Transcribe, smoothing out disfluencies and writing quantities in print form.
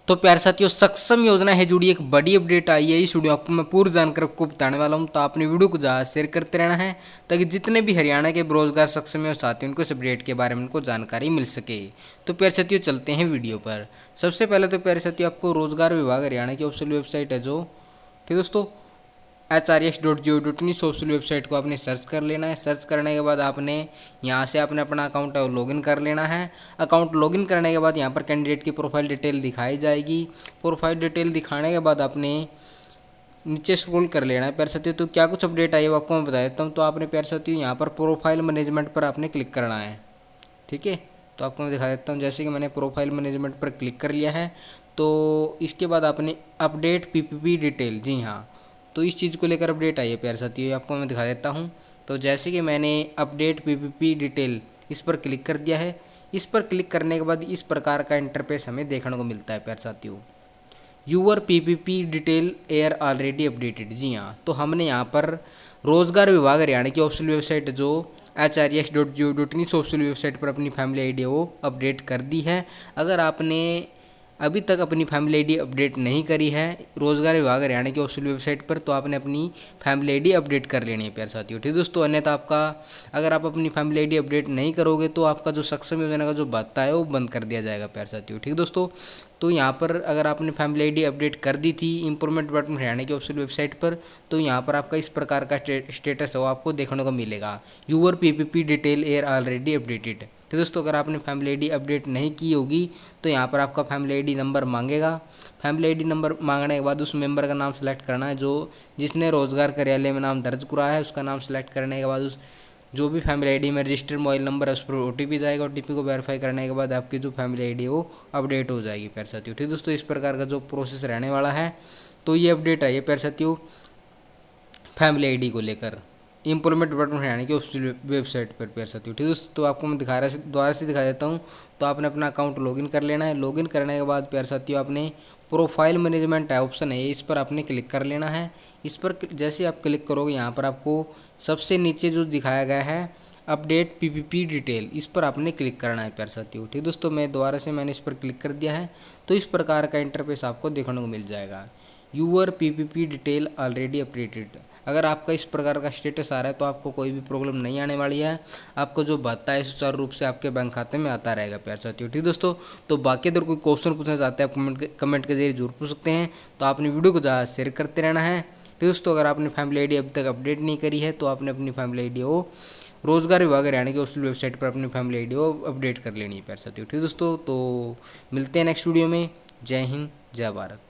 तो प्यारे साथियों, सक्षम योजना है जुड़ी एक बड़ी अपडेट आई है। इस वीडियो आपको मैं पूरी जानकारी आपको बताने वाला हूं, तो आपने वीडियो को ज़्यादा शेयर करते रहना है ताकि जितने भी हरियाणा के बेरोजगार सक्षम है साथी उनको इस अपडेट के बारे में उनको जानकारी मिल सके। तो प्यारे साथियों, चलते हैं वीडियो पर। सबसे पहले तो प्यारे साथियों, आपको रोजगार विभाग हरियाणा की ऑफिशियल वेबसाइट है जो, ठीक दोस्तों, HRS.gov.in ऑफिशियल वेबसाइट को आपने सर्च कर लेना है। सर्च करने के बाद आपने यहाँ से आपने अपना अकाउंट है वो लॉगिन कर लेना है। अकाउंट लॉगिन करने के बाद यहाँ पर कैंडिडेट की प्रोफाइल डिटेल दिखाई जाएगी। प्रोफाइल डिटेल दिखाने के बाद आपने नीचे स्क्रॉल कर लेना है प्यारे साथियों। तो क्या कुछ अपडेट आई है वो आपको मैं बता देता हूँ। तो आपने प्यारे साथियों यहाँ पर प्रोफाइल मैनेजमेंट पर आपने क्लिक करना है, ठीक है। तो आपको मैं दिखा देता हूँ। जैसे कि मैंने प्रोफाइल मैनेजमेंट पर क्लिक कर लिया है, तो इसके बाद आपने अपडेट PPP डिटेल, जी हाँ, तो इस चीज़ को लेकर अपडेट आई है प्यारे साथियों, आपको मैं दिखा देता हूँ। तो जैसे कि मैंने अपडेट PPP डिटेल इस पर क्लिक कर दिया है। इस पर क्लिक करने के बाद इस प्रकार का इंटरफेस हमें देखने को मिलता है प्यारे साथियों। Your PPP detail are already updated, जी हाँ, तो हमने यहाँ पर रोजगार विभाग हरियाणा की ऑफिशियल वेबसाइट जो HRS.gov.in ऑफिशियल वेबसाइट पर अपनी फैमिली आईडी वो अपडेट कर दी है। अगर आपने अभी तक अपनी फैमिली आईडी अपडेट नहीं करी है रोजगार विभाग हरियाणा की ऑफिशियल वेबसाइट पर, तो आपने अपनी फैमिली आईडी अपडेट कर लेनी है प्यारे साथियों, ठीक दोस्तों। अन्यथा आपका, अगर आप अपनी फैमिली आईडी अपडेट नहीं करोगे तो आपका जो सक्षम योजना का जो भत्ता है वो बंद कर दिया जाएगा प्यारे साथियों, ठीक दोस्तों। तो यहाँ पर अगर आपने फैमिली आईडी अपडेट कर दी थी इम्प्रूवमेंट डिपार्टमेंट हरियाणा की ऑफिशियल वेबसाइट पर, तो यहाँ पर आपका इस प्रकार का स्टेटस है वो आपको देखने को मिलेगा। Your PPP detail are already updated, तो दोस्तों अगर आपने फैमिली आईडी अपडेट नहीं की होगी तो यहाँ पर आपका फैमिली आईडी नंबर मांगेगा। फैमिली आईडी नंबर मांगने के बाद उस मेंबर का नाम सेलेक्ट करना है, जो जिसने रोजगार कार्यालय में नाम दर्ज कराया है उसका नाम सेलेक्ट करने के बाद उस जो भी फैमिली आईडी में रजिस्टर्ड मोबाइल नंबर है उस पर OTP जाएगा। OTP को वेरीफाई करने के बाद आपकी जो फैमिली आईडी है वो अपडेट हो जाएगी प्यारे साथियों, ठीक दोस्तों। इस प्रकार का जो प्रोसेस रहने वाला है, तो ये अपडेट आई है प्यारे साथियों फैमिली आईडी को लेकर इम्प्रूवमेंट डिपार्टमेंट हरियाणा की ऑफिशियल वेबसाइट पर प्यारे साथियों, ठीक दोस्तों। तो आपको मैं दोबारा से दिखा देता हूँ। तो आपने अपना अकाउंट लॉगिन कर लेना है। लॉगिन करने के बाद प्यारे साथियों आपने प्रोफाइल मैनेजमेंट ऑप्शन है इस पर आपने क्लिक कर लेना है। इस पर जैसे आप क्लिक करोगे यहाँ पर आपको सबसे नीचे जो दिखाया गया है अपडेट PPP डिटेल, इस पर आपने क्लिक करना है प्यारे साथियों, ठीक दोस्तों। मैंने इस पर क्लिक कर दिया है। तो इस प्रकार का इंटरफेस आपको देखने को मिल जाएगा। Your PPP detail already updated. अगर आपका इस प्रकार का स्टेटस आ रहा है तो आपको कोई भी प्रॉब्लम नहीं आने वाली है। आपको जो भत्ता है सुचारू रूप से आपके बैंक खाते में आता रहेगा प्यारे साथियों, ठीक दोस्तों। तो बाकी अगर कोई क्वेश्चन पूछना चाहते हैं आप कमेंट के जरिए जरूर पूछ सकते हैं। तो आपने वीडियो को ज़्यादा शेयर करते रहना है, ठीक दोस्तों। अगर आपने फैमिली आईडी अभी तक अपडेट नहीं करी है तो आपने अपनी फैमिली आईडी वो रोजगार विभाग हरियाणा की ऑफिशियल वेबसाइट पर अपनी फैमिली आईडी वो अपडेट कर लेनी है प्यारे साथियों, ठीक दोस्तों। तो मिलते हैं नेक्स्ट वीडियो में। जय हिंद, जय भारत।